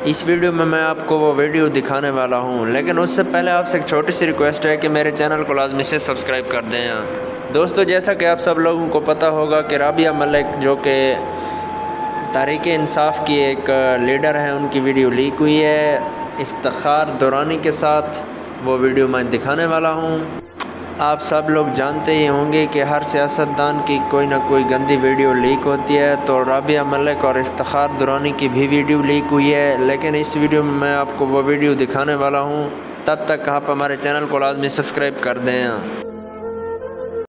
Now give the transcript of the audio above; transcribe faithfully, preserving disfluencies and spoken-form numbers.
इस वीडियो में मैं आपको वो वीडियो दिखाने वाला हूँ, लेकिन उससे पहले आपसे एक छोटी सी रिक्वेस्ट है कि मेरे चैनल को लाजमी से सब्सक्राइब कर दें। दोस्तों, जैसा कि आप सब लोगों को पता होगा कि राबिया मलिक जो कि तहरीक इंसाफ की एक लीडर है, उनकी वीडियो लीक हुई है इफ्तिखार दुरानी के साथ। वो वीडियो मैं दिखाने वाला हूँ। आप सब लोग जानते ही होंगे कि हर सियासतदान की कोई ना कोई गंदी वीडियो लीक होती है, तो राबिया मलिक और इफ्तिखार दुरानी की भी वीडियो लीक हुई है, लेकिन इस वीडियो में मैं आपको वो वीडियो दिखाने वाला हूँ। तब तक आप हमारे चैनल को लाजमी सब्सक्राइब कर दें।